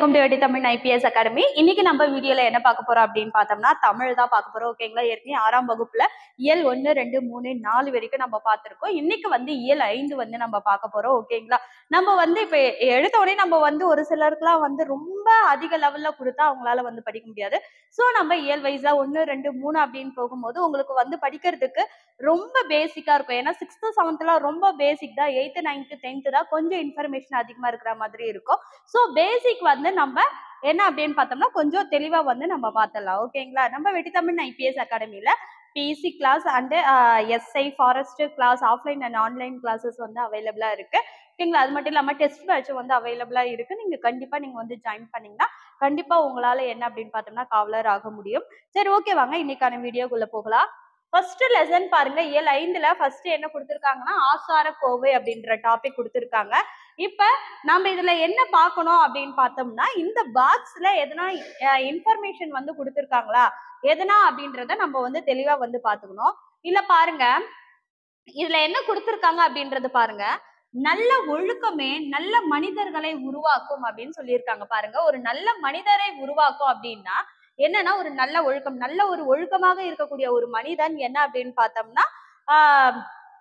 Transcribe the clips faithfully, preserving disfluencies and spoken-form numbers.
Welcome to வெட்டி Tamil IPS academy. இன்னைக்கு நம்ம வீடியோல என்ன பார்க்க போறோம் அப்படின்னு பார்த்தோம்னா தமிழ் தான் பார்க்க போறோம். ஓகேங்களா, ஏற்கனவே ஆறாம் வகுப்புல இயல் ஒன்னு ரெண்டு மூணு நாலு வரைக்கும் நம்ம பார்த்திருக்கோம். இன்னைக்கு வந்து இயல் ஐந்து வந்து நம்ம பார்க்க போறோம். ஓகேங்களா, நம்ம வந்து இப்ப எடுத்த உடனே நம்ம வந்து ஒரு சிலருக்குலாம் வந்து ரொம்ப அதிக லெவல்ல கொடுத்தா அவங்களால வந்து படிக்க முடியாது. ஸோ நம்ம இயல் வைஸா ஒன்னு ரெண்டு மூணு அப்படின்னு போகும்போது உங்களுக்கு வந்து படிக்கிறதுக்கு ரொம்ப பேசிக்கா இருக்கும். ஏன்னா சிக்ஸ்த் செவன்த்லாம் ரொம்ப பேசிக் தான், எயித்து நைன்த்து டென்த்து தான் கொஞ்சம் இன்ஃபர்மேஷன் அதிகமா இருக்கிற மாதிரி இருக்கும். ஸோ பேசிக் வந்து நம்ம என்ன அப்படின்னு பார்த்தோம்னா கொஞ்சம் தெளிவா வந்து நம்ம பார்த்துடலாம். ஓகேங்களா, நம்ம வெட்டி தமிழ் ஐபிஎஸ் அகாடமியில PC class and SI forest class offline and online classes வந்து அவைலபிளா இருக்கு. ஓகேங்களா, அது மட்டும் இல்லாம டெஸ்ட் பேட்ச் வந்து அவைலபிளா இருக்கு. நீங்க கண்டிப்பா நீங்க வந்து ஜாயின் பண்ணீங்கன்னா கண்டிப்பா உங்களால என்ன அப்படின்னு பார்த்தோம்னா காவலர் ஆக முடியும். சரி, ஓகே, வாங்க இன்னைக்கான வீடியோக்குள்ள போகலாம். ஃபர்ஸ்ட் லெசன் பாருங்க, இயல் ஐந்துல ஃபர்ஸ்ட் என்ன கொடுத்திருக்காங்கன்னா ஆசார கோவை அப்படின்ற டாபிக் கொடுத்திருக்காங்க. இப்ப நம்ம இதுல என்ன பார்க்கணும் அப்படின்னு பார்த்தோம்னா இந்த பாக்ஸ்ல எதனா இன்ஃபர்மேஷன் வந்து கொடுத்திருக்காங்களா எதனா அப்படின்றத நம்ம வந்து தெளிவா வந்து பாத்துக்கணும். இல்ல பாருங்க, இதுல என்ன கொடுத்திருக்காங்க அப்படின்றது பாருங்க, நல்ல ஒழுக்கமே நல்ல மனிதர்களை உருவாக்கும் அப்படின்னு சொல்லியிருக்காங்க. பாருங்க, ஒரு நல்ல மனிதரை உருவாக்கும் அப்படின்னா என்னன்னா ஒரு நல்ல ஒழுக்கம், நல்ல ஒரு ஒழுக்கமாக இருக்கக்கூடிய ஒரு மனிதன் என்ன அப்படின்னு பார்த்தோம்னா ஆஹ்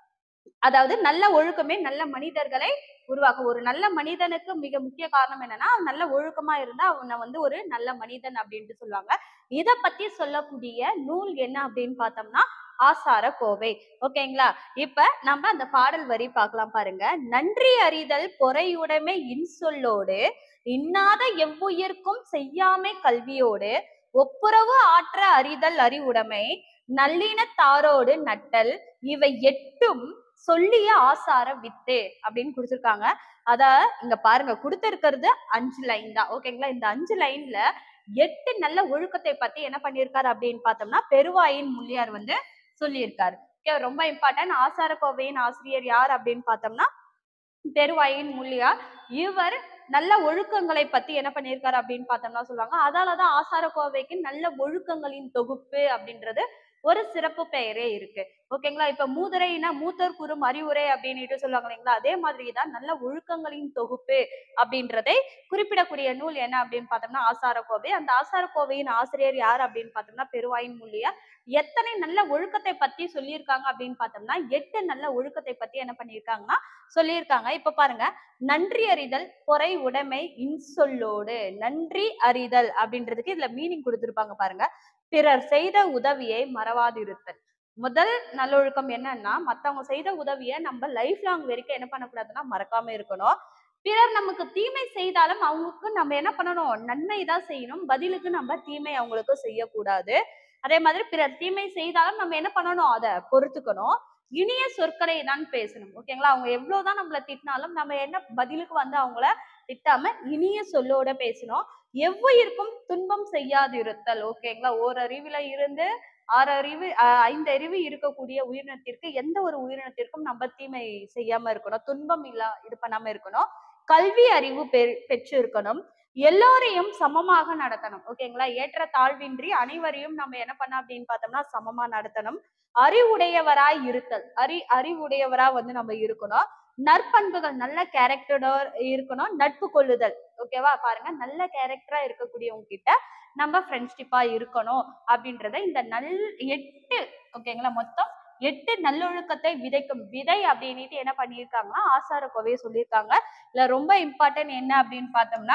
அதாவது நல்ல ஒழுக்கமே நல்ல மனிதர்களை உருவாக்கும். ஒரு நல்ல மனிதனுக்கு மிக முக்கிய காரணம் என்னன்னா அவன் நல்ல ஒழுக்கமா இருந்தா அவனை வந்து ஒரு நல்ல மனிதன் அப்படின்ட்டு சொல்லுவாங்க. இத பத்தி சொல்லக்கூடிய நூல் என்ன அப்படின்னு பார்த்தோம்னா ஆசார கோவை. ஓகேங்களா, இப்ப நம்ம அந்த பாடல் வரி பார்க்கலாம். பாருங்க, நன்றி அறிதல் பொறையுடைமை இன்சொல்லோடு இன்னாத எவ்வுயிர்க்கும் செய்யாமை கல்வியோடு ஒப்புரவு ஆற்ற அறிதல் அறிவுடைமை நல்லினத்தாரோடு நட்டல் இவை எட்டும் சொல்லிய ஆசார வித்து அப்படின்னு கொடுத்திருக்காங்க. அத இங்க பாருங்க, கொடுத்திருக்கிறது அஞ்சு லைன் தான். ஓகேங்களா, இந்த அஞ்சு லைன்ல எட்டு நல்ல ஒழுக்கத்தை பத்தி என்ன பண்ணியிருக்காரு அப்படின்னு பார்த்தோம்னா பெருவாயின் முள்ளியார் வந்து சொல்லியிருக்காரு. ரொம்ப இம்பார்ட்டன்ட். ஆசார கோவையின் ஆசிரியர் யார் அப்படின்னு பார்த்தோம்னா பெருவாயின் முள்ளியார். இவர் நல்ல ஒழுக்கங்களை பத்தி என்ன பண்ணியிருக்காரு அப்படின்னு பார்த்தோம்னா சொல்லுவாங்க. அதாலதான் ஆசார கோவைக்கு நல்ல ஒழுக்கங்களின் தொகுப்பு அப்படின்றது ஒரு சிறப்பு பெயரே இருக்கு. ஓகேங்களா, இப்ப மூதுரைனா மூத்தர் கூறும் அறிவுரை அப்படின்னுட்டு சொல்லுவாங்க இல்லைங்களா, அதே மாதிரிதான் நல்ல ஒழுக்கங்களின் தொகுப்பு அப்படின்றதை குறிப்பிடக்கூடிய நூல் என்ன அப்படின்னு பார்த்தோம்னா ஆசார கோவை. அந்த ஆசார கோவையின் ஆசிரியர் யார் அப்படின்னு பார்த்தோம்னா பெருவாயின் முள்ளியார். எத்தனை நல்ல ஒழுக்கத்தை பத்தி சொல்லியிருக்காங்க அப்படின்னு பார்த்தோம்னா எட்டு நல்ல ஒழுக்கத்தை பத்தி என்ன பண்ணியிருக்காங்கன்னா சொல்லியிருக்காங்க. இப்ப பாருங்க, நன்றி அறிதல் பொறை உடைமை இன்சொல்லோடு. நன்றி அறிதல் அப்படின்றதுக்கு இதுல மீனிங் கொடுத்திருப்பாங்க பாருங்க, பிறர் செய்த உதவியை மறவாதிருத்தல். முதல் நல்லொழுக்கம் என்னன்னா மத்தவங்க செய்த உதவியை நம்ம லைஃப் லாங் வரைக்கும் என்ன பண்ணக்கூடாதுன்னா மறக்காம இருக்கணும். பிறர் நமக்கு தீமை செய்தாலும் அவங்களுக்கு நம்ம என்ன பண்ணணும், நன்மை தான் செய்யணும். பதிலுக்கு நம்ம தீமை அவங்களுக்கு செய்யக்கூடாது. அதே மாதிரி பிறர் தீமை செய்தாலும் நம்ம என்ன பண்ணணும், அதை பொறுத்துக்கணும். இனிய சொற்களை தான் பேசணும். ஓகேங்களா, அவங்க எவ்வளவுதான் நம்மளை திட்டினாலும் நம்ம என்ன பதிலுக்கு வந்து அவங்கள திட்டாம இனிய சொல்லோட பேசணும். எவ்வுயிருக்கும் துன்பம் செய்யாதிருத்தல். ஓகேங்களா, ஓரறிவுல இருந்து ஆறு அறிவு ஐந்து அறிவு இருக்கக்கூடிய உயிரினத்திற்கு எந்த ஒரு உயிரினத்திற்கும் நம்ம தீமை செய்யாம இருக்கணும், துன்பம் இல்ல இது பண்ணாம இருக்கணும். கல்வி அறிவு பெ பெற்று இருக்கணும். எல்லோரையும் சமமாக நடத்தணும். ஓகேங்களா, ஏற்ற தாழ்வின்றி அனைவரையும் நம்ம என்ன பண்ண அப்படின்னு பார்த்தோம்னா சமமா நடத்தணும். அறிவுடையவராய் இருத்தல், அறி அறிவுடையவரா வந்து நம்ம இருக்கணும். நற்பண்புகள், நல்ல கேரக்டரோட இருக்கணும். நட்பு கொள்ளுதல். ஓகேவா, பாருங்க, நல்ல கேரக்டரா இருக்கக்கூடியவங்க கிட்ட நம்ம ஃப்ரெண்ட்ஷிப்பா இருக்கணும் அப்படின்றத இந்த நல் எட்டு ஓகேங்களா மொத்தம் எட்டு நல்லொழுக்கத்தை விதைக்கும் விதை அப்படின்னுட்டு என்ன பண்ணியிருக்காங்கன்னா ஆசார கோவையை சொல்லியிருக்காங்க. இல்ல ரொம்ப இம்பார்ட்டன்ட் என்ன அப்படின்னு பார்த்தோம்னா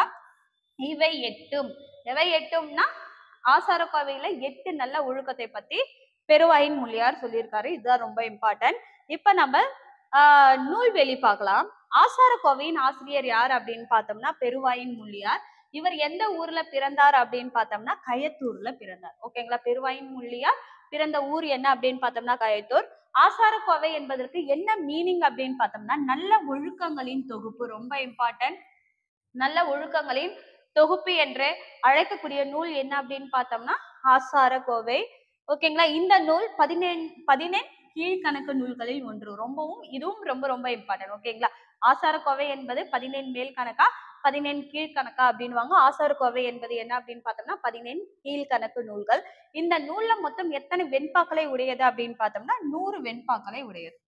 இவை எட்டும். எவை எட்டும்னா ஆசார கோவையில எட்டு நல்ல ஒழுக்கத்தை பத்தி பெருவாயின் முள்ளியார் சொல்லியிருக்காரு. இதுதான் ரொம்ப இம்பார்ட்டன்ட். இப்ப நம்ம ஆஹ் நூல்வெளி பார்க்கலாம். ஆசார கோவையின் ஆசிரியர் யார் அப்படின்னு பார்த்தோம்னா பெருவாயின் முள்ளியார். இவர் எந்த ஊர்ல பிறந்தார் அப்படின்னு பார்த்தோம்னா கயத்தூர்ல பிறந்தார். ஓகேங்களா, பெருவாயின் முள்ளியார் பிறந்த ஊர் என்ன அப்படின்னு பார்த்தோம்னா கயத்தூர். ஆசார கோவை என்பதற்கு என்ன மீனிங் அப்படின்னு பார்த்தோம்னா நல்ல ஒழுக்கங்களின் தொகுப்பு. ரொம்ப இம்பார்ட்டன்ட். நல்ல ஒழுக்கங்களின் தொகுப்பு என்று அழைக்கக்கூடிய நூல் என்ன அப்படின்னு பார்த்தோம்னா ஆசார கோவை. ஓகேங்களா, இந்த நூல் பதினேழு பதினேழு கீழ்கணக்கு நூல்களில் ஒன்று. ரொம்பவும் இதுவும் ரொம்ப ரொம்ப இம்பார்ட்டன்ட். ஓகேங்களா, ஆசார கோவை என்பது பதினேழு மேல் கணக்கா பதினேழு கீழ்கணக்கா அப்படின்வாங்க. ஆசார கோவை என்பது என்ன அப்படின்னு பார்த்தோம்னா பதினேழு கீழ்கணக்கு நூல்கள். இந்த நூல்ல மொத்தம் எத்தனை வெண்பாக்களை உடையது அப்படின்னு பார்த்தோம்னா நூறு வெண்பாக்களை உடையது.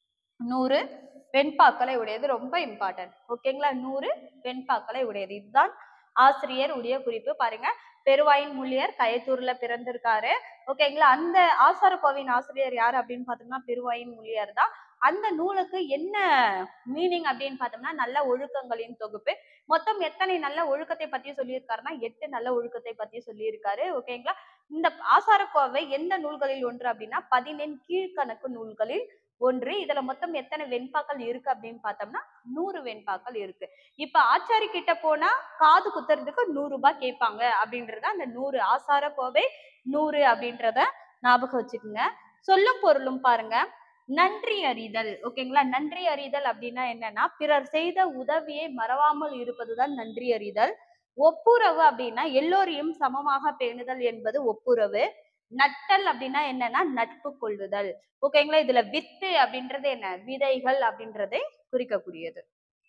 நூறு வெண்பாக்களை உடையது. ரொம்ப இம்பார்ட்டன்ட். ஓகேங்களா, நூறு வெண்பாக்களை உடையது. இதுதான் ஆசிரியர் உடைய குறிப்பு பாருங்க. பெருவாயின் முள்ளியர் கயத்தூர்ல பிறந்திருக்காரு. ஓகேங்களா. அந்த ஆசாரக்கோவையின் ஆசிரியர் யாரு அப்படின்னு பார்த்தோம்னா பெருவாயின் முள்ளியர் தான். அந்த நூலுக்கு என்ன மீனிங் அப்படின்னு பார்த்தோம்னா நல்ல ஒழுக்கங்களின் தொகுப்பு. மொத்தம் எத்தனை நல்ல ஒழுக்கத்தை பத்தி சொல்லியிருக்காருன்னா எட்டு நல்ல ஒழுக்கத்தை பத்தி சொல்லியிருக்காரு. ஓகேங்களா. இந்த ஆசாரக்கோவை எந்த நூல்களில் ஒன்று அப்படின்னா பதினெண் கீழ்கணக்கு நூல்களில் ஒன்று. இதுல மொத்தம் எத்தனை வெண்பாக்கள் இருக்கு அப்படின்னு பார்த்தோம்னா நூறு வெண்பாக்கள் இருக்கு. இப்ப ஆச்சாரி கிட்ட போனா காது குத்துறதுக்கு நூறு ரூபாய் கேட்பாங்க அப்படின்றத அந்த நூறு ஆசாரக்கோவை நூறு அப்படின்றத ஞாபகம் வச்சுக்கோங்க. சொல்லும் பொருளும் பாருங்க. நன்றி அறிதல். ஓகேங்களா. நன்றி அறிதல் அப்படின்னா என்னன்னா பிறர் செய்த உதவியை மறவாமல் இருப்பதுதான் நன்றி அறிதல். ஒப்புரவு அப்படின்னா எல்லோரையும் சமமாக பேணுதல் என்பது ஒப்புரவு. நட்டல் அப்படின்னா என்னன்னா நட்பு கொள்ளுதல். ஓகேங்களா. இதுல வித்து அப்படின்றது என்ன விதைகள் அப்படின்றதை குறிக்கக்கூடியது.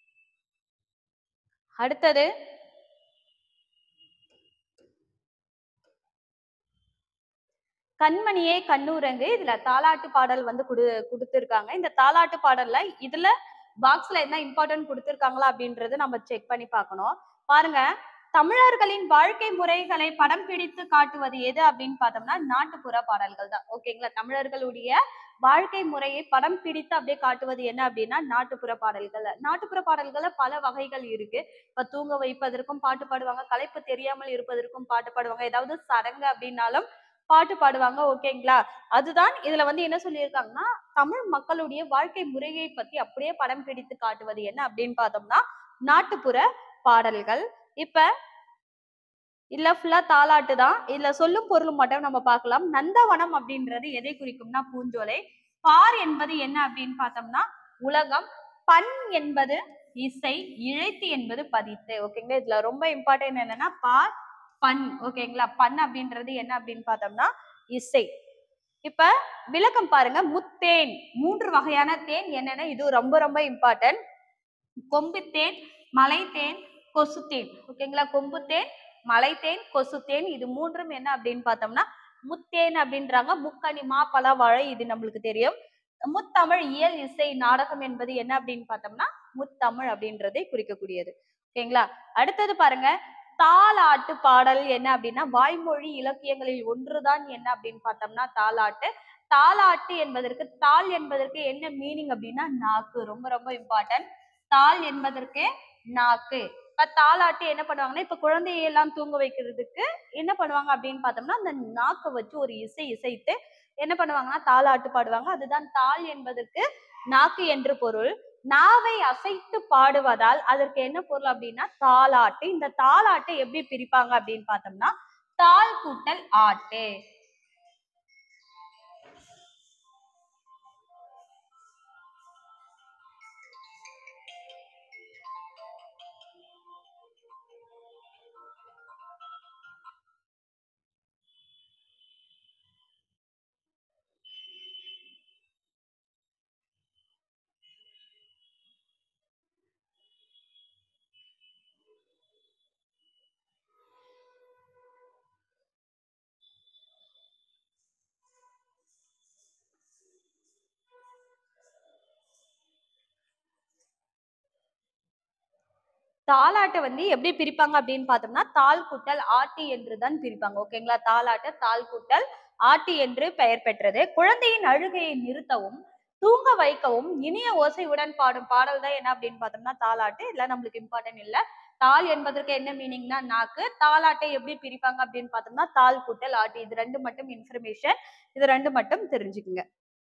அடுத்தது கண்மணியே கண்ணூரங்கு. இதுல தாலாட்டு பாடல் வந்து குடு கொடுத்திருக்காங்க. இந்த தாலாட்டு பாடல்ல இதுல பாக்ஸ்ல என்ன இம்பார்ட்டன்ட் கொடுத்திருக்காங்களா அப்படின்றது நம்ம செக் பண்ணி பார்க்கணும். பாருங்க. தமிழர்களின் வாழ்க்கை முறைகளை படம் பிடித்து காட்டுவது எது அப்படின்னு பார்த்தோம்னா நாட்டுப்புற பாடல்கள் தான். ஓகேங்களா. தமிழர்களுடைய வாழ்க்கை முறையை படம் பிடித்து அப்படியே காட்டுவது என்ன அப்படின்னா நாட்டுப்புற பாடல்கள். நாட்டுப்புற பாடல்கள்ல பல வகைகள் இருக்கு. இப்ப தூங்க வைப்பதற்கும் பாட்டு பாடுவாங்க, களைப்பு தெரியாமல் இருப்பதற்கும் பாட்டு பாடுவாங்க, ஏதாவது சடங்கு அப்படின்னாலும் பாட்டு பாடுவாங்க. ஓகேங்களா. அதுதான் இதுல வந்து என்ன சொல்லியிருக்காங்கன்னா தமிழ் மக்களுடைய வாழ்க்கை முறையை பத்தி அப்படியே படம் பிடித்து காட்டுவது என்ன அப்படின்னு பார்த்தோம்னா நாட்டுப்புற பாடல்கள். இப்ப இல்ல ஃபுல்லா தாலாட்டு தான். இதுல சொல்லும் பொருளும் மட்டும் நம்ம பார்க்கலாம். நந்தவனம் அப்படின்றது எதை குறிக்கும்னா பூஞ்சோலை. பார் என்பது என்ன அப்படின்னு பார்த்தோம்னா உலகம். பண் என்பது இசை. இழைத்து என்பது பதித்து. ஓகேங்களா. இதுல ரொம்ப இம்பார்ட்டன்ட் என்னன்னா பார் பண். ஓகேங்களா. பண் அப்படின்றது என்ன அப்படின்னு பார்த்தோம்னா இசை. இப்ப விளக்கம் பாருங்க. முத்தேன் மூன்று வகையான தேன் என்னென்ன இது ரொம்ப ரொம்ப இம்பார்ட்டன்ட். கொம்புத்தேன், மலைத்தேன், கொசுத்தேன். ஓகேங்களா. கொம்புத்தேன், மலைத்தேன், கொசுத்தேன் இது மூன்றும் என்ன அப்படின்னு பார்த்தோம்னா முத்தேன் அப்படின்றாங்க. முக்கனி மா பலா வாழை இது நம்மளுக்கு தெரியும். முத்தமிழ் இயல் இசை நாடகம் என்பது என்ன அப்படின்னு பார்த்தோம்னா முத்தமிழ் அப்படின்றதை குறிக்கக்கூடியது. ஓகேங்களா. அடுத்தது பாருங்க. தாலாட்டு பாடல் என்ன அப்படின்னா வாய்மொழி இலக்கியங்களில் ஒன்றுதான் என்ன அப்படின்னு பார்த்தோம்னா தாலாட்டு. தாலாட்டு என்பதற்கு தாள் என்பதற்கு என்ன மீனிங் அப்படின்னா நாக்கு. ரொம்ப ரொம்ப இம்பார்ட்டன்ட். தாள் என்பதற்கு நாக்கு. இப்ப தாலாட்டு என்ன பண்ணுவாங்கன்னா இப்ப குழந்தையெல்லாம் தூங்க வைக்கிறதுக்கு என்ன பண்ணுவாங்க அப்படின்னு பார்த்தோம்னா அந்த நாக்கை வச்சு ஒரு இசை இசைத்து என்ன பண்ணுவாங்கன்னா தாலாட்டு பாடுவாங்க. அதுதான் தாள் என்பதற்கு நாக்கு என்று பொருள். நாவை அசைத்து பாடுவதால் அதற்கு என்ன பொருள் அப்படின்னா தாலாட்டு. இந்த தாலாட்டை எப்படி பிரிப்பாங்க அப்படின்னு பார்த்தோம்னா தாள் கூட்டல் ஆட்டு. தாலாட்டை வந்து எப்படி பிரிப்பாங்க அப்படின்னு பார்த்தோம்னா தாள் கூட்டல் ஆட்டி என்றுதான் பிரிப்பாங்க. ஓகேங்களா. தாலாட்டு தாள் கூட்டல் ஆட்டி என்று பெயர் பெற்றது. குழந்தையின் அழுகையை நிறுத்தவும் தூங்க வைக்கவும் இனிய ஓசையுடன் பாடும் பாடல் தான் என்ன அப்படின்னு பார்த்தோம்னா தாலாட்டு. இல்ல நம்மளுக்கு இம்பார்ட்டன்ட் இல்ல. தாள் என்பதற்கு என்ன மீனிங்னா நாக்கு. தாலாட்டை எப்படி பிரிப்பாங்க அப்படின்னு பார்த்தோம்னா தாள் கூட்டல் ஆட்டி. இது ரெண்டு மட்டும் இன்ஃபர்மேஷன். இது ரெண்டு மட்டும் தெரிஞ்சுக்குங்க.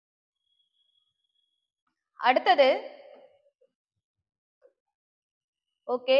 அடுத்தது ஓகே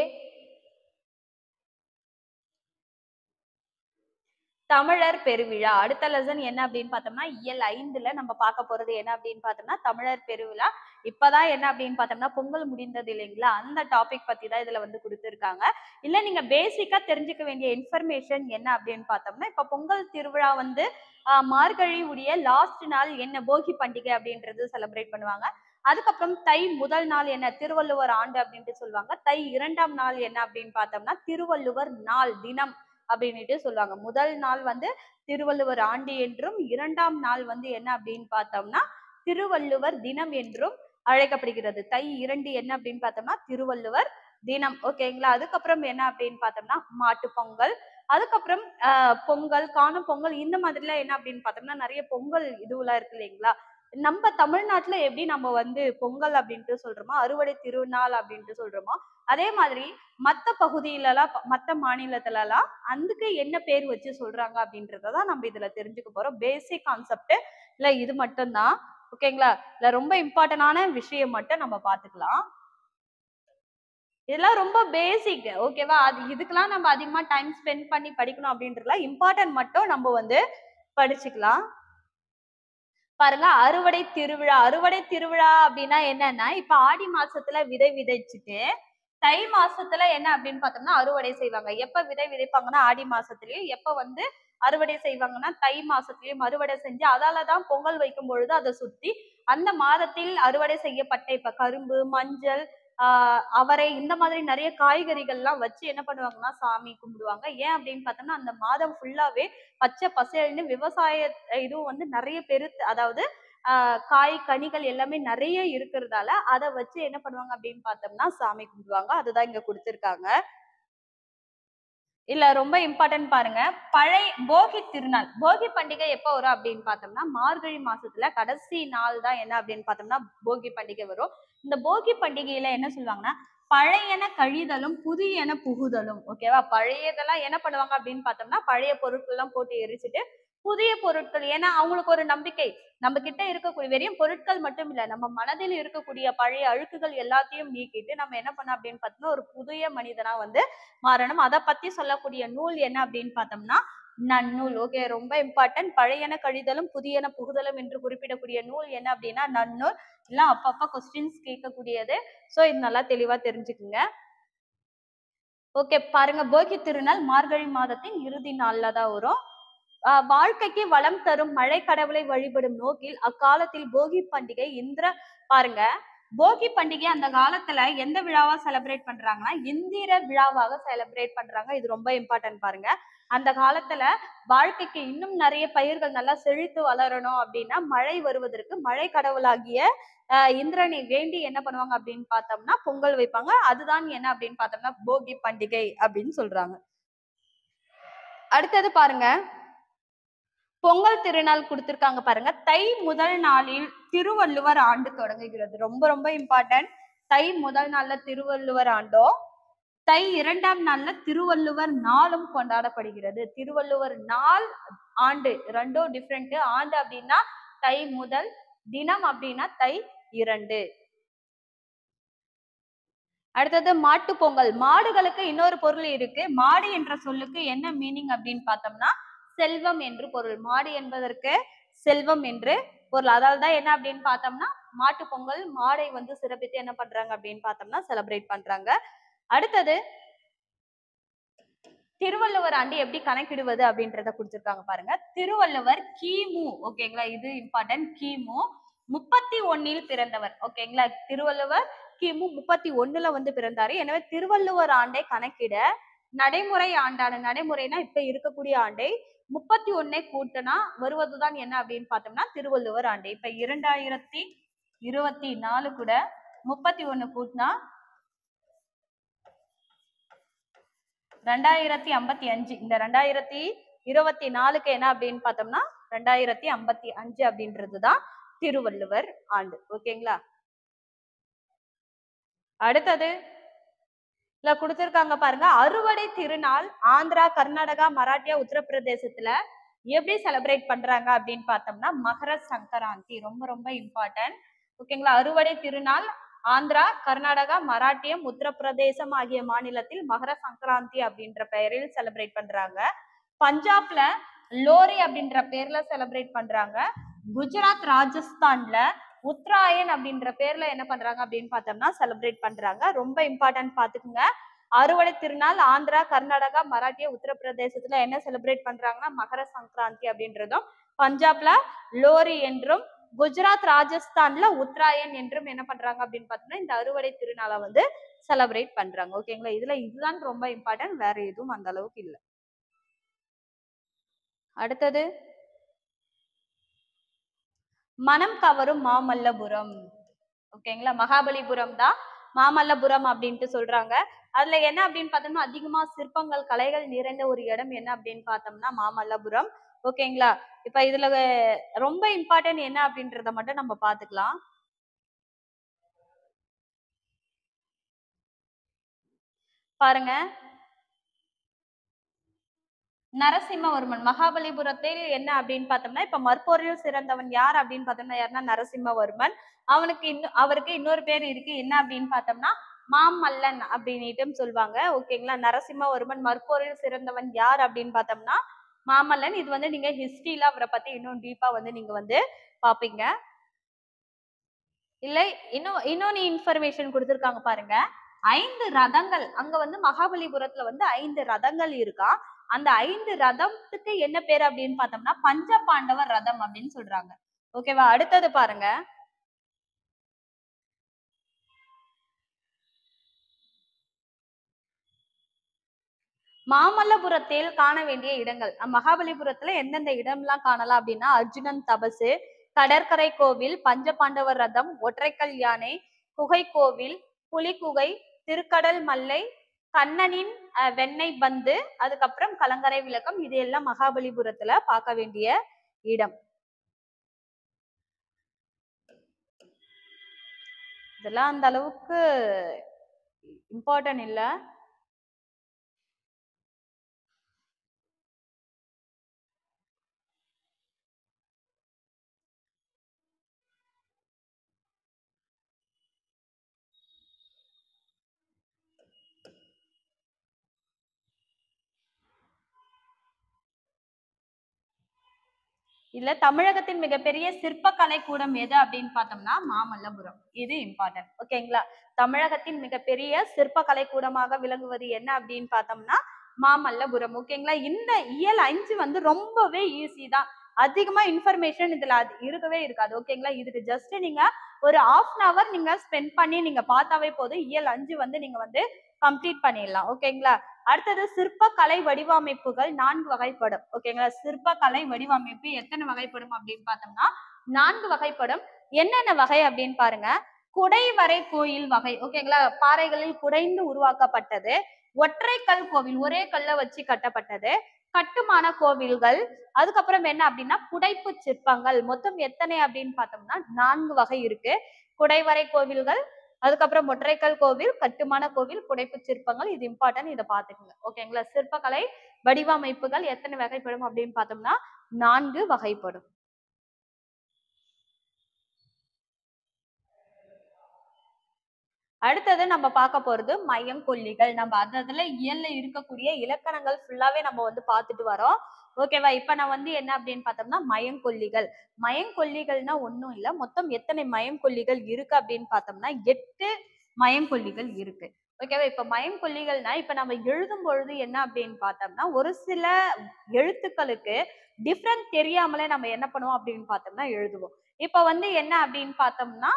தமிழர் பெருவிழா. அடுத்த லெசன் என்ன அப்படின்னு பார்த்தோம்னா இயல் ஐந்துல நம்ம பார்க்க போறது என்ன அப்படின்னு பார்த்தோம்னா தமிழர் பெருவிழா. இப்பதான் என்ன அப்படின்னு பார்த்தோம்னா பொங்கல் முடிந்தது இல்லைங்களா. அந்த டாபிக் பத்தி தான் இதுல வந்து கொடுத்துருக்காங்க. இல்ல நீங்க பேசிக்கா தெரிஞ்சுக்க வேண்டிய இன்ஃபர்மேஷன் என்ன அப்படின்னு பார்த்தோம்னா இப்ப பொங்கல் திருவிழா வந்து ஆஹ் மார்கழி உடைய லாஸ்ட் நாள் என்ன போகி பண்டிகை அப்படின்றது செலிப்ரேட் பண்ணுவாங்க. அதுக்கப்புறம் தை முதல் நாள் என்ன திருவள்ளுவர் ஆண்டு அப்படின்ட்டு சொல்லுவாங்க. தை இரண்டாம் நாள் என்ன அப்படின்னு பார்த்தோம்னா திருவள்ளுவர் நாள் தினம் அப்படின்னுட்டு சொல்லுவாங்க. முதல் நாள் வந்து திருவள்ளுவர் ஆண்டு என்றும் இரண்டாம் நாள் வந்து என்ன அப்படின்னு பார்த்தோம்னா திருவள்ளுவர் தினம் என்றும் அழைக்கப்படுகிறது. தை இரண்டு என்ன அப்படின்னு பார்த்தோம்னா திருவள்ளுவர் தினம். ஓகேங்களா. அதுக்கப்புறம் என்ன அப்படின்னு பார்த்தோம்னா மாட்டு பொங்கல். அதுக்கப்புறம் அஹ் பொங்கல், காணும் பொங்கல், இந்த மாதிரிலாம் என்ன அப்படின்னு பார்த்தோம்னா நிறைய பொங்கல் இதுவெல்லாம் இருக்கு இல்லைங்களா. நம்ம தமிழ்நாட்டுல எப்படி நம்ம வந்து பொங்கல் அப்படின்ட்டு சொல்றோமோ, அறுவடை திருநாள் அப்படின்ட்டு சொல்றோமோ, அதே மாதிரி மத்த பகுதியிலலாம் மத்த மாநிலத்துல எல்லாம் அதுக்கு என்ன பேர் வச்சு சொல்றாங்க அப்படின்றதான் நம்ம இதுல தெரிஞ்சுக்க போறோம். பேசிக் கான்செப்ட் இல்ல இது மட்டும்தான். ஓகேங்களா. இல்ல ரொம்ப இம்பார்ட்டன்டான விஷயம் மட்டும் நம்ம பாத்துக்கலாம். இதெல்லாம் ரொம்ப பேசிக். ஓகேவா. அது இதுக்கெல்லாம் நம்ம அதிகமா டைம் ஸ்பெண்ட் பண்ணி படிக்கணும் அப்படின்றதுல இம்பார்ட்டன்ட் மட்டும் நம்ம வந்து படிச்சுக்கலாம். பாருங்க, அறுவடை திருவிழா. அறுவடை திருவிழா அப்படின்னா என்னன்னா, இப்ப ஆடி மாசத்துல விதை விதைச்சுட்டு தை மாசத்துல என்ன அப்படின்னு பார்த்தோம்னா அறுவடை செய்வாங்க. எப்ப விதை விதைப்பாங்கன்னா ஆடி மாசத்துலயும், எப்ப வந்து அறுவடை செய்வாங்கன்னா தை மாசத்துலயும் அறுவடை செஞ்சு அதாலதான் பொங்கல் வைக்கும் பொழுது அதை சுத்தி அந்த மாதத்தில் அறுவடை செய்யப்பட்ட இப்ப கரும்பு, மஞ்சள், ஆஹ் அவரை, இந்த மாதிரி நிறைய காய்கறிகள் எல்லாம் வச்சு என்ன பண்ணுவாங்கன்னா சாமி கும்பிடுவாங்க. ஏன் அப்படின்னு பார்த்தோம்னா அந்த மாதம் ஃபுல்லாவே பச்சை பசேல்னு விவசாய இதுவும் வந்து நிறைய பெருத்து, அதாவது ஆஹ் காய் கனிகள் எல்லாமே நிறைய இருக்கிறதால அதை வச்சு என்ன பண்ணுவாங்க அப்படின்னு பார்த்தோம்னா சாமி கும்பிடுவாங்க. அதுதான் இங்க கொடுத்திருக்காங்க. இல்ல ரொம்ப இம்பார்ட்டன்ட் பாருங்க. பழைய போகி திருநாள். போகி பண்டிகை எப்ப வரும் அப்படின்னு பார்த்தோம்னா மார்கழி மாசத்துல கடைசி நாள் தான் என்ன அப்படின்னு பார்த்தோம்னா போகி பண்டிகை வரும். இந்த போகி பண்டிகையில என்ன சொல்லுவாங்கன்னா பழையன கழிதலும் புதியன புகுதலும். ஓகேவா. பழையதெல்லாம் என்ன பண்ணுவாங்க அப்படின்னு பார்த்தோம்னா பழைய பொருட்கள் எல்லாம் போட்டு எரிச்சுட்டு புதிய பொருட்கள், ஏன்னா அவங்களுக்கு ஒரு நம்பிக்கை, நம்ம கிட்ட இருக்கக்கூடிய வெறும் பொருட்கள் மட்டும் இல்ல, நம்ம மனதில் இருக்கக்கூடிய பழைய அழுக்குகள் எல்லாத்தையும் நீக்கிட்டு நம்ம என்ன பண்ண அப்படின்னு பார்த்தோம்னா ஒரு புதிய மனிதனா வந்து மாறணும். அதை பத்தி சொல்லக்கூடிய நூல் என்ன அப்படின்னு பார்த்தோம்னா நன்னூல். ஓகே, ரொம்ப இம்பார்ட்டன்ட். பழையன கழிதலும் புதியன புகுதலும் என்று குறிப்பிடக்கூடிய நூல் என்ன அப்படின்னா நன்னூல். எல்லாம் அப்பப்ப கொஸ்டின்ஸ் கேட்கக்கூடியது. சோ இது நல்லா தெளிவா தெரிஞ்சுக்குங்க. ஓகே பாருங்க, போகி திருநாள் மார்கழி மாதத்தின் இறுதி நாள்ல தான் வரும். ஆஹ் வாழ்க்கைக்கு வளம் தரும் மழை கடவுளை வழிபடும் நோக்கில் அக்காலத்தில் போகி பண்டிகை இந்திர பாருங்க, போகி பண்டிகை அந்த காலத்துல எந்த விழாவா செலிப்ரேட் பண்றாங்கன்னா இந்திர விழாவாக செலிப்ரேட் பண்றாங்க. இது ரொம்ப இம்பார்ட்டன்ட் பாருங்க. அந்த காலத்துல வாழ்க்கைக்கு இன்னும் நிறைய பயிர்கள் நல்லா செழித்து வளரணும் அப்படின்னா மழை வருவதற்கு மழை கடவுளாகிய அஹ் இந்திரனை வேண்டி என்ன பண்ணுவாங்க அப்படின்னு பார்த்தோம்னா பொங்கல் வைப்பாங்க. அதுதான் என்ன அப்படின்னு பார்த்தோம்னா போகி பண்டிகை அப்படின்னு சொல்றாங்க. அடுத்தது பாருங்க, பொங்கல் திருநாள் கொடுத்திருக்காங்க பாருங்க. தை முதல் நாளில் திருவள்ளுவர் ஆண்டு தொடங்குகிறது. ரொம்ப ரொம்ப இம்பார்ட்டன்ட். தை முதல் நாள்ல திருவள்ளுவர் ஆண்டோ, தை இரண்டாம் நாள்ல திருவள்ளுவர் நாளும் கொண்டாடப்படுகிறது. திருவள்ளுவர் நாள், ஆண்டு ரெண்டும் டிஃப்ரெண்ட். ஆண்டு அப்படின்னா தை முதல், தினம் அப்படின்னா தை இரண்டு. அடுத்தது மாட்டு பொங்கல். மாடுகளுக்கு இன்னொரு பொருள் இருக்கு. மாடு என்ற சொல்லுக்கு என்ன மீனிங் அப்படின்னு பார்த்தோம்னா செல்வம் என்று பொருள். மாடு என்பதற்கு செல்வம் என்று பொருள். அதாவது தான் என்ன அப்படின்னு பார்த்தோம்னா மாட்டு பொங்கல், மாடை வந்து சிறப்பித்து என்ன பண்றாங்க அப்படின்னு பார்த்தோம்னா செலிப்ரேட் பண்றாங்க. அடுத்தது திருவள்ளுவர் ஆண்டு எப்படி கணக்கிடுவது அப்படின்றத கொடுத்திருக்காங்க பாருங்க. திருவள்ளுவர் கிமு, ஓகேங்களா, இது இம்பார்ட்டன்ட், கிமு முப்பத்தி ஒன்னில் பிறந்தவர். ஓகேங்களா, திருவள்ளுவர் கிமு முப்பத்தி ஒண்ணுல வந்து பிறந்தாரு. எனவே திருவள்ளுவர் ஆண்டை கணக்கிட நடைமுறை ஆண்டான, நடைமுறைனா இப்ப இருக்கக்கூடிய ஆண்டை முப்பத்தி ஒன்னை கூட்டினா வருவதுதான் என்ன அப்படின்னு பார்த்தோம்னா திருவள்ளுவர் ஆண்டு. இப்ப இரண்டாயிரத்தி இருபத்தி நாலு கூட முப்பத்தி ஒண்ணு கூட்டினா ரெண்டாயிரத்தி ஐம்பத்தி அஞ்சு. இந்த ரெண்டாயிரத்தி இருபத்தி நாலுக்கு என்ன அப்படின்னு பார்த்தோம்னா ரெண்டாயிரத்தி ஐம்பத்தி அஞ்சு அப்படின்றதுதான் திருவள்ளுவர் ஆண்டு. ஓகேங்களா. அடுத்தது இல்ல கொடுத்திருக்காங்க பாருங்க, அறுவடை திருநாள் ஆந்திரா, கர்நாடகா, மராட்டியா, உத்தரப்பிரதேசத்துல எப்படி செலிப்ரேட் பண்றாங்க அப்படின்னு பார்த்தோம்னா மகர சங்கராந்தி. ரொம்ப ரொம்ப இம்பார்ட்டன்ட். ஓகேங்களா. அறுவடை திருநாள் ஆந்திரா, கர்நாடகா, மராட்டியம், உத்தரப்பிரதேசம் ஆகிய மாநிலத்தில் மகர சங்கராந்தி அப்படின்ற பெயரில் செலிப்ரேட் பண்றாங்க. பஞ்சாப்ல லோரி அப்படின்ற பேர்ல செலிப்ரேட் பண்றாங்க. குஜராத், ராஜஸ்தான்ல உத்தராயன் அப்படின்ற பேர்ல என்ன பண்றாங்க அப்படின்னு பார்த்தோம்னா செலிப்ரேட் பண்றாங்க. ரொம்ப இம்பார்ட்டன்ட் பாத்துக்குங்க. அறுவடை திருநாள் ஆந்திரா, கர்நாடகா, மராட்டியா, உத்தரப்பிரதேசத்துல என்ன செலிப்ரேட் பண்றாங்கன்னா மகர சங்கராந்தி அப்படின்றதும், பஞ்சாப்ல லோரி என்றும், குஜராத், ராஜஸ்தான்ல உத்தராயன் என்றும் என்ன பண்றாங்க அப்படின்னு பார்த்தோம்னா இந்த அறுவடை திருநாளை வந்து செலிப்ரேட் பண்றாங்க. ஓகேங்களா. இதுல இதுதான் ரொம்ப இம்பார்ட்டன்ட், வேற எதுவும் அந்த அளவுக்கு இல்லை. அடுத்தது மனம் கவரும் மாமல்லபுரம். ஓகேங்களா. மகாபலிபுரம் தான் மாமல்லபுரம் அப்படின்ட்டு சொல்றாங்க. அதுல என்ன அப்படின்னு பார்த்தோம்னா அதிகமா சிற்பங்கள் கலைகள் நிறைந்த ஒரு இடம் என்ன அப்படின்னு பார்த்தோம்னா மாமல்லபுரம். ஓகேங்களா? இப்ப இதுல ரொம்ப இம்பார்ட்டன்ட் என்ன அப்படின்றத மட்டும் நம்ம பாத்துக்கலாம். பாருங்க, நரசிம்மவர்மன் மகாபலிபுரத்தில் என்ன அப்படின்னு பார்த்தோம்னா இப்ப மற்போரில் சிறந்தவன் யார் அப்படின்னு பார்த்தோம்னா யாருன்னா நரசிம்மவர்மன். அவனுக்கு இன்னும் அவருக்கு இன்னொரு பேர் இருக்கு என்ன அப்படின்னு பார்த்தோம்னா மாமல்லன் அப்படின்னுட்டும் சொல்லுவாங்க. ஓகேங்களா? நரசிம்மவர்மன் மற்போரில் சிறந்தவன் யார் அப்படின்னு பார்த்தோம்னா மாமல்லன். இது வந்து நீங்க ஹிஸ்டரியில அவரை பத்தி இன்னும் டீப்பா வந்து நீங்க வந்து பாப்பீங்க. இல்லை இன்னும் இன்னொன்னு இன்ஃபர்மேஷன் கொடுத்திருக்காங்க பாருங்க. ஐந்து ரதங்கள் அங்க வந்து மகாபலிபுரத்துல வந்து ஐந்து ரதங்கள் இருக்கா. அந்த ஐந்து ரதத்துக்கு என்ன பேரு அப்படின்னு பார்த்தோம்னா பஞ்ச பாண்டவர் ரதம் அப்படின்னு சொல்றாங்க. ஓகேவா? அடுத்தது பாருங்க, மாமல்லபுரத்தில் காண வேண்டிய இடங்கள். மகாபலிபுரத்துல எந்தெந்த இடம்லாம் காணலாம் அப்படின்னா அர்ஜுனன் தபசு, கடற்கரை கோவில், பஞ்ச பாண்டவர் ரதம், ஒற்றைக்கல் யானை, குகை கோவில், புலிகுகை, திருக்கடல் மல்லை, கண்ணனின் அஹ், வெண்ணெய் பந்து, அதுக்கப்புறம் கலங்கரை விளக்கம். இது எல்லாம் மகாபலிபுரத்துல பார்க்க வேண்டிய இடம். இதெல்லாம் அந்த அளவுக்கு இம்பார்ட்டன்ட் இல்ல. இல்ல தமிழகத்தின் மிகப்பெரிய சிற்பக்கலை கூடம் எது அப்படின்னு பார்த்தோம்னா மாமல்லபுரம். இது இம்பார்ட்டன்ட். ஓகேங்களா? தமிழகத்தின் மிகப்பெரிய சிற்பக்கலை கூடமாக விளங்குவது என்ன அப்படின்னு பார்த்தோம்னா மாமல்லபுரம். ஓகேங்களா? இந்த இயல் அஞ்சு வந்து ரொம்பவே ஈஸி தான். அதிகமா இன்ஃபர்மேஷன் இதுல அது இருக்கவே இருக்காது. ஓகேங்களா? இதுக்கு ஜஸ்ட் நீங்க ஒரு ஹாஃப் அன் அவர் நீங்க ஸ்பெண்ட் பண்ணி நீங்க பார்த்தாவே போதும். இயல் அஞ்சு வந்து நீங்க வந்து கம்ப்ளீட் பண்ணிடலாம். ஓகேங்களா? அடுத்தது சிற்பக்கலை வடிவமைப்புகள் நான்கு வகைப்படும். ஓகேங்களா? சிற்பக்கலை வடிவமைப்பு எத்தனை வகைப்படும் அப்படின்னு பார்த்தோம்னா நான்கு வகைப்படும். என்னென்ன வகை அப்படின்னு பாருங்க. குடைவரை கோயில் வகை. ஓகேங்களா? பாறைகளில் குடைந்து உருவாக்கப்பட்டது. ஒற்றைக்கல் கோவில், ஒரே கல்ல வச்சு கட்டப்பட்டது. கட்டுமான கோவில்கள். அதுக்கப்புறம் என்ன அப்படின்னா புடைப்பு சிற்பங்கள். மொத்தம் எத்தனை அப்படின்னு பார்த்தோம்னா நான்கு வகை இருக்கு. குடைவரை கோவில்கள், அதுக்கப்புறம் ஒற்றைக்கல் கோவில், கட்டுமான கோவில், புடைப்பு சிற்பங்கள். இது இம்பார்ட்டன்ட். இதை பார்த்துக்கோங்க. ஓகேங்களா? சிற்பக்கலை வடிவமைப்புகள் எத்தனை வகைப்படும் அப்படின்னு பார்த்தோம்னா நான்கு வகைப்படும். அடுத்தது நம்ம பார்க்க போறது மையங்கொல்லிகள். நம்ம அதுல இயல்ல இருக்கக்கூடிய இலக்கணங்கள் ஃபுல்லாவே நம்ம வந்து பார்த்துட்டு வரோம். ஓகேவா? இப்ப நான் வந்து என்ன அப்படின்னு பார்த்தோம்னா மயங்கொல்லிகள். மயங்கொல்லிகள்னா ஒண்ணும் இல்ல. மொத்தம் எத்தனை மயங்கொல்லிகள் இருக்கு அப்படின்னு பார்த்தோம்னா எட்டு மயங்கொல்லிகள் இருக்கு. ஓகேவா? இப்ப மயங்கொல்லிகள்னா இப்ப நம்ம எழுதும் பொழுது என்ன அப்படின்னு பார்த்தோம்னா ஒரு சில எழுத்துக்களுக்கு டிஃப்ரெண்ட் தெரியாமலே நம்ம என்ன பண்ணுவோம் அப்படின்னு பார்த்தோம்னா எழுதுவோம். இப்ப வந்து என்ன அப்படின்னு பார்த்தோம்னா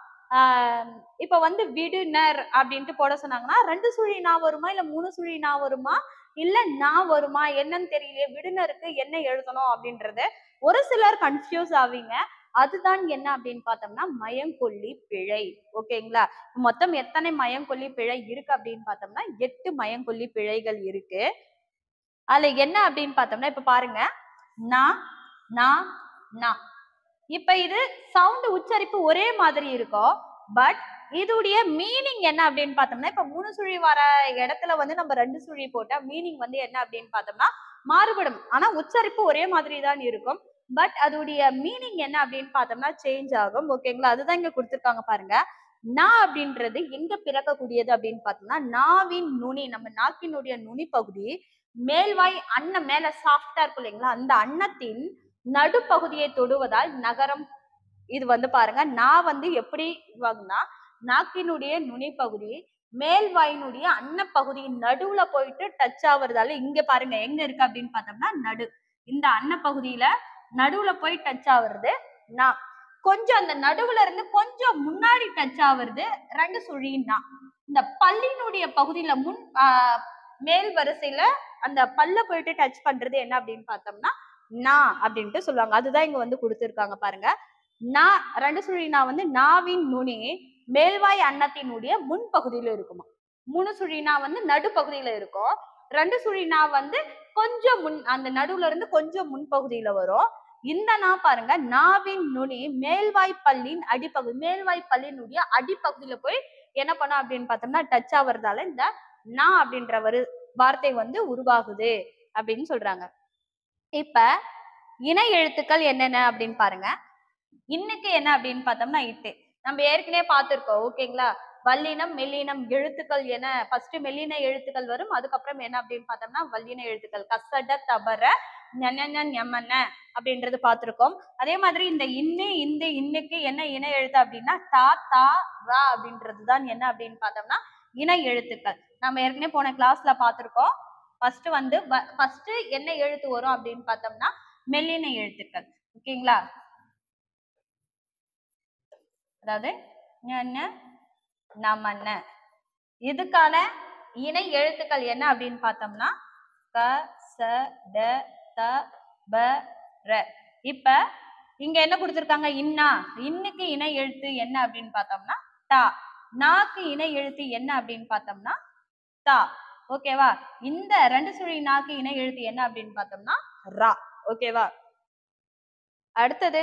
ஆஹ் இப்ப வந்து விடுனர் அப்படின்ட்டு போட சொன்னாங்கன்னா ரெண்டு சுழி நா வருமா இல்ல மூணு சுழி நா வருமா இல்ல நா வருமா என்னன்னு தெரியலையே, விடுனருக்கு என்ன எழுதணும் அப்படின்றது ஒரு சிலர் கன்ஃபியூஸ் ஆவீங்க. அதுதான் என்ன அப்படின்னு பார்த்தோம்னா மயங்கொல்லி பிழை. ஓகேங்களா? மொத்தம் எத்தனை மயங்கொல்லி பிழை இருக்கு அப்படின்னு பார்த்தோம்னா எட்டு மயங்கொல்லி பிழைகள் இருக்கு. அதுல என்ன அப்படின்னு பார்த்தோம்னா இப்ப பாருங்க, நா நா நா. இப்ப இது சவுண்ட் உச்சரிப்பு ஒரே மாதிரி இருக்கும். பட் இதுடைய மீனிங் என்ன அப்படின்னு பார்த்தோம்னா இப்ப மூணு சுழி வர இடத்துல வந்து நம்ம ரெண்டு சுழி போட்டா மீனிங் வந்து என்ன அப்படின்னு பார்த்தோம்னா மாறுபடும். ஆனா உச்சரிப்பு ஒரே மாதிரி தான் இருக்கும். பட் அதோடைய மீனிங் என்ன அப்படின்னு பார்த்தோம்னா சேஞ்ச் ஆகும். ஓகேங்களா? அதுதான் இங்க கொடுத்திருக்காங்க பாருங்க. நா அப்படின்றது எங்க பிறக்கக்கூடியது அப்படின்னு பார்த்தோம்னா நாவின் நுனி, நம்ம நாக்கினுடைய நுனி பகுதி மேல்வாய் அன்னம் மேல சாஃப்டா இருக்கும் இல்லைங்களா, அந்த அன்னத்தின் நடுப்பகுதியை தொடுவதால் நகரம். இது வந்து பாருங்க நா வந்து எப்படி வாங்குனா நாக்கினுடைய நுனி பகுதி மேல்வாயினுடைய அன்னப்பகுதியின் நடுவுல போயிட்டு டச் ஆகுறதால இங்க பாருங்க எங்க இருக்கு அப்படின்னு பார்த்தோம்னா நடு, இந்த அன்னப்பகுதியில நடுவுல போய் டச் ஆகுறது நா. கொஞ்சம் அந்த நடுவுல இருந்து கொஞ்சம் முன்னாடி டச் ஆகுறது ரெண்டு சுழின்னா. இந்த பல்லினுடைய பகுதியில முன் ஆஹ் மேல் வரிசையில அந்த பல்ல போயிட்டு டச் பண்றது என்ன அப்படின்னு பார்த்தோம்னா நா அப்படின்ட்டு சொல்லுவாங்க. அதுதான் இங்க வந்து கொடுத்திருக்காங்க பாருங்க. நா ரெண்டு சுழி நா வந்து நாவின் நுனி மேல்வாய் அன்னத்தினுடைய முன்பகுதியில இருக்குமா. மூணு சுழினா வந்து நடுப்பகுதியில இருக்கும். ரெண்டு சுழினா வந்து கொஞ்சம் முன் அந்த நடுவுல இருந்து கொஞ்சம் முன்பகுதியில வரும். இந்த நா பாருங்க, நாவின் நுனி மேல்வாய்ப்பல்லின் அடிப்பகுதி மேல்வாய்ப்பல்லினுடைய அடிப்பகுதியில போய் என்ன பண்ணும் அப்படின்னு பார்த்தோம்னா டச் ஆவறதால இந்த நா அப்படின்ற ஒரு வார்த்தை வந்து உருவாகுது அப்படின்னு சொல்றாங்க. இப்ப இணை எழுத்துக்கள் என்னென்ன அப்படின்னு பாருங்க. இன்னைக்கு என்ன அப்படின்னு பார்த்தோம்னா இட்டு. நம்ம ஏற்கனவே பார்த்திருக்கோம். ஓகேங்களா? வல்லினம் மெல்லினம் எழுத்துக்கள் என ஃபர்ஸ்ட் மெல்லின எழுத்துக்கள் வரும். அதுக்கப்புறம் என்ன அப்படின்னு பார்த்தோம்னா வல்லின எழுத்துக்கள் கசட தபர ஞஞ ஞமன அப்படின்றது பார்த்திருக்கோம். அதே மாதிரி இந்த இன்னி இந்த இன்னைக்கு என்ன இணை எழுத்து அப்படின்னா தா தா ரா அப்படின்றதுதான் என்ன அப்படின்னு பார்த்தோம்னா இணை எழுத்துக்கள். நம்ம ஏற்கனவே போன கிளாஸ்ல பார்த்திருக்கோம். ஃபர்ஸ்ட் வந்து ஃபர்ஸ்ட் என்ன எழுத்து வரும் அப்படின்னு பார்த்தோம்னா மெல்லின எழுத்துக்கள். ஓகேங்களா? அதாவது ஞ நமன. இதுக்கான இணை எழுத்துக்கள் என்ன அப்படின்னு பார்த்தோம்னா க ச ட த ப ர. இப்ப இங்க என்ன கொடுத்திருக்காங்க இன்னா. இன்னைக்கு இணை எழுத்து என்ன அப்படின்னு பார்த்தோம்னா தா. நாக்கு இணை எழுத்து என்ன அப்படின்னு பார்த்தோம்னா தா. ஓகேவா? இந்த ரெண்டு சுழி நாக்கு இணை எழுத்து என்ன அப்படின்னு பார்த்தோம்னா ரா. ஓகேவா? அடுத்தது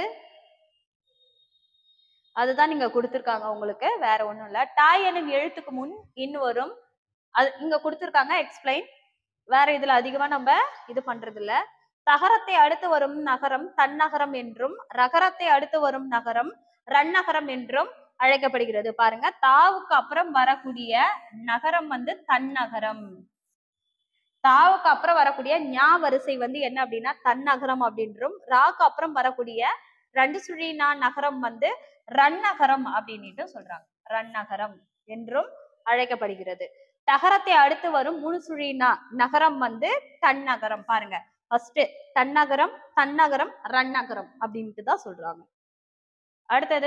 அதுதான் நீங்க கொடுத்திருக்காங்க உங்களுக்கு, வேற ஒண்ணும் இல்ல. டாய் எனும் எழுத்துக்கு முன் இன் வரும். அது இங்க கொடுத்திருக்காங்க எக்ஸ்பிளைன். வேற இதுல அதிகமா நம்ம இது பண்றது இல்ல. தகரத்தை அடுத்து வரும் நகரம் தன்னகரம் என்றும் ரகரத்தை அடுத்து வரும் நகரம் ரன்னகரம் என்றும் அழைக்கப்படுகிறது. பாருங்க, தாவுக்கு அப்புறம் வரக்கூடிய நகரம் வந்து தன்னகரம். தாவுக்கு அப்புறம் வரக்கூடிய ஞா வரிசை வந்து என்ன அப்படின்னா தன்னகரம் அப்படின்றும், ராக்கு அப்புறம் வரக்கூடிய ரெண்டு சுழி நா நகரம் வந்து ரன்னகரம் அப்படின்னுட்டு சொல்றாங்க. ரன்னகரம் என்றும் அழைக்கப்படுகிறது. தகரத்தை அடுத்து வரும் மூணு சுழி நா நகரம் வந்து தன்னகரம். பாருங்க, ஃபர்ஸ்ட் தன்னகரம் தன்னகரம் ரன்னகரம் அப்படின்ட்டு தான் சொல்றாங்க. அடுத்தது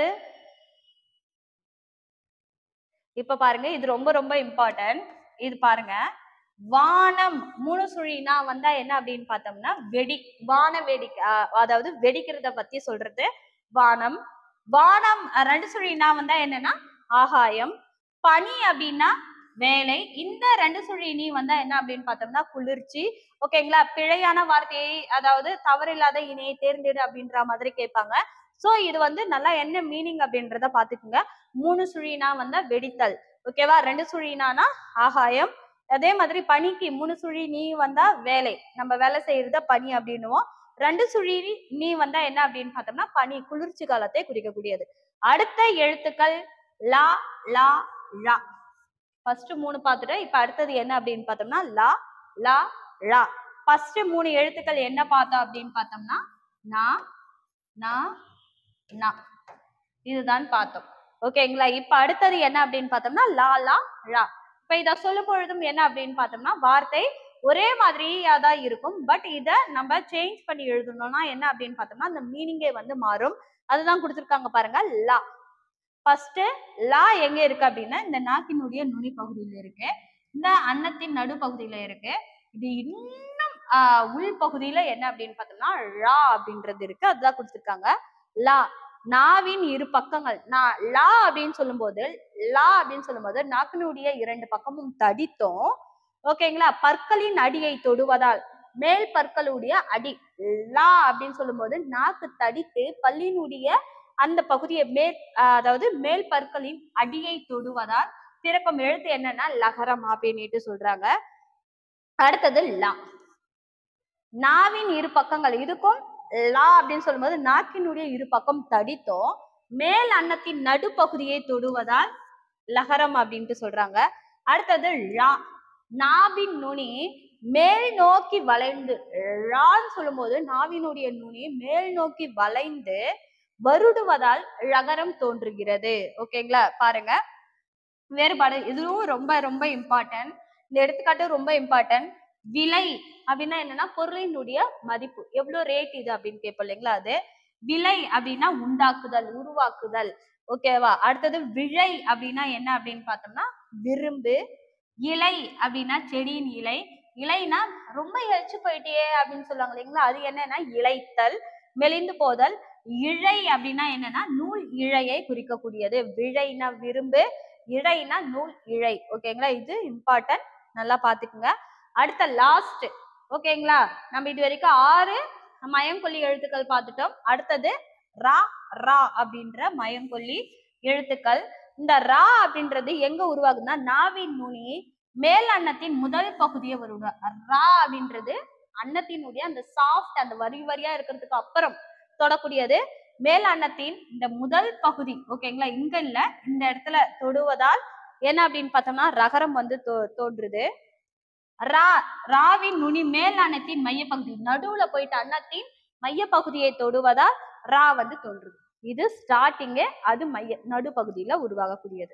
இப்ப பாருங்க, இது ரொம்ப ரொம்ப இம்பார்ட்டன்ட். இது பாருங்க, வானம் மூணு சுழினா வந்தா என்ன அப்படின்னு பார்த்தோம்னா வெடி. வான வெடி அதாவது வெடிக்கிறத பத்தி சொல்றது வானம். வானம் ரெண்டு சுழினா வந்தா என்னன்னா ஆகாயம். பனி அப்படின்னா வேலை. இந்த ரெண்டு சுழி நீ வந்தா என்ன அப்படின்னு பார்த்தோம்னா குளிர்ச்சி. ஓகேங்களா? பிழையான வார்த்தையை அதாவது தவறில்லாத இணையை தேர்ந்தெடு அப்படின்ற மாதிரி கேட்பாங்க. சோ இது வந்து நல்லா என்ன மீனிங் அப்படின்றத பாத்துக்குங்க. மூணு சுழினா வந்தா வெடித்தல். ஓகேவா? ரெண்டு சுழினானா ஆகாயம். அதே மாதிரி பனிக்கு மூணு சுழி நீ வந்தா வேலை, நம்ம வேலை செய்யறத பனி அப்படின்னுவோம். ரெண்டு சுழி நீ வந்தா என்ன அப்படின்னு பார்த்தோம்னா பனி, குளிர்ச்சி காலத்தை குறிக்கக்கூடியது. அடுத்த எழுத்துக்கள் லா லா லா. ஃபர்ஸ்ட் மூணு பார்த்துட்டு இப்ப அடுத்தது என்ன அப்படின்னு பார்த்தோம்னா லா லா லா. ஃபர்ஸ்ட் மூணு எழுத்துக்கள் என்ன பார்த்தோம் அப்படின்னு பார்த்தோம்னா நா நா நா. இதுதான் பார்த்தோம். ஓகேங்களா? இப்ப அடுத்தது என்ன அப்படின்னு பார்த்தோம்னா லா லா லா. இப்ப இத சொல்லும் பொழுதும் என்ன அப்படின்னு பார்த்தோம்னா வார்த்தை ஒரே மாதிரியா தான் இருக்கும். பட் இத நம்ம சேஞ்ச் பண்ணி எழுதணும்னா என்ன அப்படின்னு பார்த்தோம்னா அந்த மீனிங்கே வந்து மாறும். அதுதான் கொடுத்திருக்காங்க பாருங்க. லா ஃபர்ஸ்ட் லா எங்க இருக்கு அப்படின்னா இந்த நாக்கினுடைய நுனி பகுதியில இருக்கு. இந்த அன்னத்தின் நடுப்பகுதியில இருக்கு. இது இன்னும் ஆஹ் உள் பகுதியில என்ன அப்படின்னு பார்த்தோம்னா லா அப்படின்றது இருக்கு. அதுதான் கொடுத்திருக்காங்க. லா நாவின் இரு பக்கங்கள். நான் லா அப்படின்னு சொல்லும் போது லா அப்படின்னு சொல்லும் போது நாக்கினுடைய இரண்டு பக்கமும் தடித்தோம். ஓகேங்களா? பற்களின் அடியை தொடுவதால் மேல் பற்களுடைய அடி லா அப்படின்னு சொல்லும் போது நாக்கு தடித்து பல்லினுடைய அந்த பகுதியை மேல் அதாவது மேல் பற்களின் அடியை தொடுவதால் பிறக்கும் எழுத்து என்னன்னா லகரம் அப்படின்னுட்டு சொல்றாங்க. அடுத்தது லா நாவின் இரு பக்கங்கள். இதுக்கும் லா அப்படின்னு சொல்லும்போது நாக்கினுடைய இரு பக்கம் தடித்தோம் மேல் அன்னத்தின் நடுப்பகுதியை தொடுவதால் லகரம் அப்படின்ட்டு சொல்றாங்க. அடுத்தது லா நாவின் நுனி மேல் நோக்கி வளைந்து. லான்னு சொல்லும் போது நாவினுடைய நுனி மேல் நோக்கி வளைந்து வருடுவதால் லகரம் தோன்றுகிறது. ஓகேங்களா? பாருங்க வேறுபாடு. இதுவும் ரொம்ப ரொம்ப இம்பார்ட்டன்ட். இந்த எடுத்துக்காட்டு ரொம்ப இம்பார்ட்டன்ட். விலை அப்படின்னா என்னன்னா பொருளினுடைய மதிப்பு, எவ்வளவு ரேட் இது அப்படின்னு கேட்போம் இல்லைங்களா? அது விலை அப்படின்னா உண்டாக்குதல், உருவாக்குதல். ஓகேவா? அடுத்தது விழை அப்படின்னா என்ன அப்படின்னு பார்த்தோம்னா விரும்பு. இலை அப்படின்னா செடியின் இலை. இலைனா ரொம்ப இழைச்சு போயிட்டே அப்படின்னு சொல்லுவாங்க இல்லைங்களா? அது என்னன்னா இழைத்தல், மெலிந்து போதல். இழை அப்படின்னா என்னன்னா நூல் இழையை குறிக்கக்கூடியது. விழைனா விரும்பு, இழைனா நூல் இழை. ஓகேங்களா, இது இம்பார்ட்டன்ட், நல்லா பாத்துக்குங்க. அடுத்த லாஸ்ட். ஓகேங்களா, நம்ம இது வரைக்கும் ஆறு மயங்கொல்லி எழுத்துக்கள் பார்த்துட்டோம். அடுத்தது ரா ரா அப்படின்ற மயங்கொல்லி எழுத்துக்கள். இந்த ரா அப்படின்றது எங்க உருவாகுதுன்னா நாவின் நுனி மேல் அன்னத்தின் முதல் பகுதியை வருங்க. ரா அப்படின்றது அன்னத்தினுடைய அந்த சாஃப்ட் அந்த வரி வரியா இருக்கிறதுக்கு அப்புறம் தொடக்கூடியது மேல் அன்னத்தின் இந்த முதல் பகுதி. ஓகேங்களா, இங்க இல்ல, இந்த இடத்துல தொடுவதால் என்ன அப்படின்னு பார்த்தோம்னா ரகரம் வந்து தோ தோன்றுது. ரா ராவின் நுனி மேல் அன்னத்தின் மையப்பகுதி நடுவுல போயிட்டு அன்னத்தின் மையப்பகுதியை தொடுவதால் ரா வந்து தோன்றுது. இது ஸ்டார்டிங்கே, அது மைய நடுப்பகுதியில உருவாகக்கூடியது.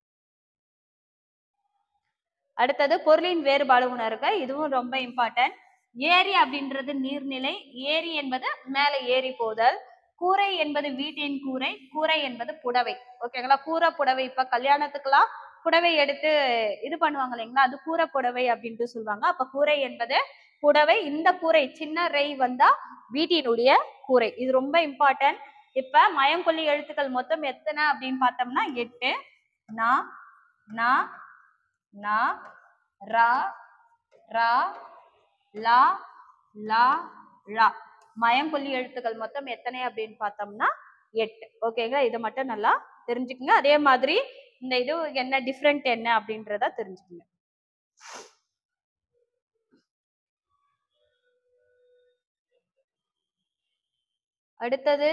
அடுத்தது பொருளின் வேறுபாடு உணர்க. இதுவும் ரொம்ப இம்பார்ட்டன்ட். ஏரி அப்படின்றது நீர்நிலை, ஏரி என்பது மேல ஏறி போதல். கூரை என்பது வீட்டின் கூரை, கூரை என்பது புடவை. ஓகேங்களா, கூரை புடவை. இப்ப கல்யாணத்துக்கெல்லாம் புடவை எடுத்து இது பண்ணுவாங்க இல்லைங்களா, அது கூரை புடவை அப்படின்ட்டு சொல்லுவாங்க. அப்ப கூரை என்பது புடவை. இந்த கூரை சின்ன ரை வந்தா வீட்டினுடைய கூரை. இது ரொம்ப இம்பார்ட்டன்ட். இப்ப மயங்கொல்லி எழுத்துக்கள் மொத்தம் எத்தனை அப்படின்னு பார்த்தோம்னா எட்டு. நா நா நா ரா ரா லா லா லா. மயங்கொல்லி எழுத்துக்கள் மொத்தம் எத்தனை அப்படின்னு பார்த்தோம்னா எட்டு. ஓகேங்களா, இதை மட்டும் நல்லா தெரிஞ்சுக்குங்க. அதே மாதிரி இந்த இது என்ன டிஃப்ரெண்ட் என்ன அப்படின்றத தெரிஞ்சுக்குங்க. அடுத்தது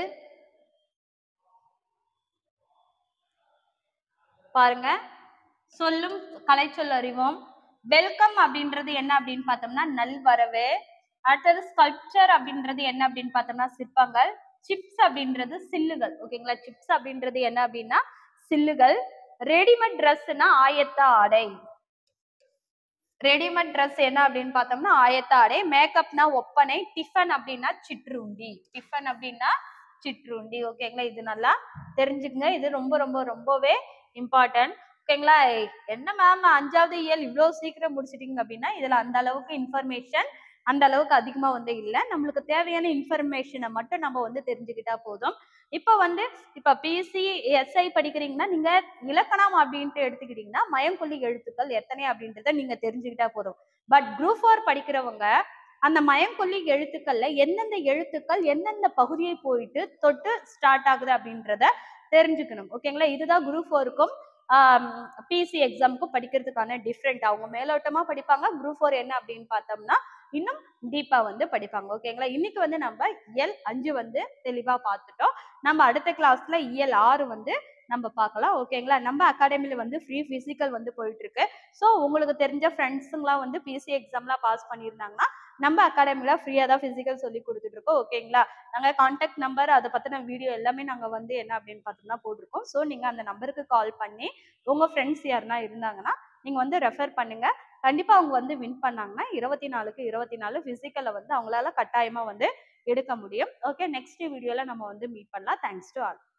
பாருங்க, சொல்லும் கலை சொல் அறிவோம். வெல்கம் அப்படின்றது என்ன அப்படின்னு பார்த்தோம்னா நல்வரவு. அடுத்தது ஸ்கல்ப்சர் அப்படின்றது என்ன அப்படின்னு பார்த்தோம்னா சிற்பங்கள். சிப்ஸ் அப்படின்றது சில்லுகள். ஓகேங்களா, சிப்ஸ் அப்படின்றது என்ன அப்படின்னா சில்லுகள். ரெடிமேட் ட்ரெஸ்னா ஆயத்த ஆடை. ரெடிமேட் ட்ரெஸ் என்ன அப்படின்னு பார்த்தோம்னா ஆயத்த ஆடை. மேக்கப்னா ஒப்பனை. டிஃபன் அப்படின்னா சிற்றுண்டி. டிஃபன் அப்படின்னா சிற்றுண்டி. ஓகேங்களா, இது நல்லா தெரிஞ்சுக்குங்க. இது ரொம்ப ரொம்ப ரொம்பவே இம்பார்ட்டன்ட். ஓகேங்களா, என்ன மேம் அஞ்சாவது இயல் இவ்வளவு சீக்கிரம் முடிச்சிட்டீங்க அப்படின்னா இதுல அந்த அளவுக்கு இன்ஃபர்மேஷன் அந்த அளவுக்கு அதிகமா வந்து இல்லை. நம்மளுக்கு தேவையான இன்ஃபர்மேஷனை மட்டும் நம்ம வந்து தெரிஞ்சுக்கிட்டா போதும். இப்ப வந்து இப்ப பிசி எஸ்ஐ படிக்கிறீங்கன்னா நீங்க இலக்கணம் அப்படின்ட்டு எடுத்துக்கிட்டீங்கன்னா மயங்கொல்லி எழுத்துக்கள் எத்தனை அப்படின்றத நீங்க தெரிஞ்சுக்கிட்டா போதும். பட் குரூப் ஃபோர் படிக்கிறவங்க அந்த மயங்கொல்லி எழுத்துக்கள்ல எந்தெந்த எழுத்துக்கள் எந்தெந்த பகுதியை போயிட்டு தொட்டு ஸ்டார்ட் ஆகுது அப்படின்றத தெரிஞ்சுக்கணும். ஓகேங்களா, இதுதான் குரூப் ஃபோருக்கும் பிசி எக்ஸாமுக்கும் படிக்கிறதுக்கான டிஃப்ரெண்ட். அவங்க மேலோட்டமா படிப்பாங்க. குரூப் ஃபோர் என்ன அப்படின்னு பார்த்தோம்னா இன்னும் டீப்பா வந்து படிப்பாங்க. ஓகேங்களா, இன்னைக்கு வந்து நம்ம இயல் அஞ்சு வந்து தெளிவா பார்த்துட்டோம். நம்ம அடுத்த கிளாஸ்ல இயல் ஆறு வந்து நம்ம பார்க்கலாம். ஓகேங்களா, நம்ம அகாடமில வந்து ஃப்ரீ பிசிக்கல் வந்து போயிட்டு இருக்கு. ஸோ உங்களுக்கு தெரிஞ்ச ஃப்ரெண்ட்ஸுங்களாம் வந்து பிசி எக்ஸாம்லாம் பாஸ் பண்ணியிருந்தாங்கன்னா நம்ம அகாடமில ஃப்ரீயா தான் பிசிக்கல் சொல்லி கொடுத்துட்டு இருக்கோம். ஓகேங்களா, நாங்க கான்டாக்ட் நம்பர் அதை பத்தின வீடியோ எல்லாமே நாங்க வந்து என்ன அப்படின்னு பார்த்தோம்னா போட்டிருக்கோம். ஸோ நீங்க அந்த நம்பருக்கு கால் பண்ணி உங்க ஃப்ரெண்ட்ஸ் யாருன்னா இருந்தாங்கன்னா நீங்க வந்து ரெஃபர் பண்ணுங்க. கண்டிப்பா அவங்க வந்து வின் பண்ணாங்கன்னா இருபத்தி நாலுக்கு இருபத்தி நாலு பிசிக்கலை வந்து அவங்களால கட்டாயமா வந்து எடுக்க முடியும். ஓகே, நெக்ஸ்ட் வீடியோல நம்ம வந்து மீட் பண்ணலாம். Thanks to all.